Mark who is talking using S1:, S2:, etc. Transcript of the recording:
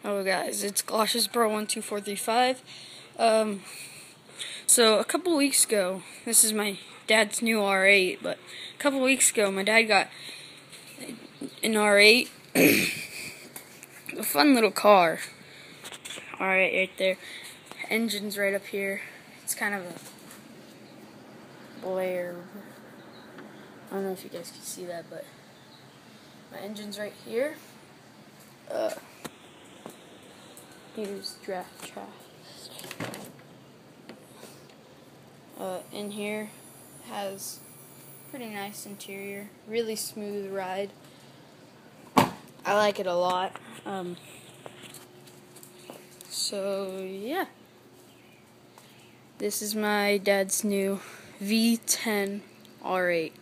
S1: Hello guys, it's GlossusBro12435. So a couple weeks ago, this is my dad's new R8, but a couple weeks ago my dad got an R8, a fun little car. R8 right there, engine's right up here. It's kind of a blare. I don't know if you guys can see that, but my engine's right here. Here's draft track. In here has pretty nice interior, really smooth ride. I like it a lot. So yeah, this is my dad's new V10 R8.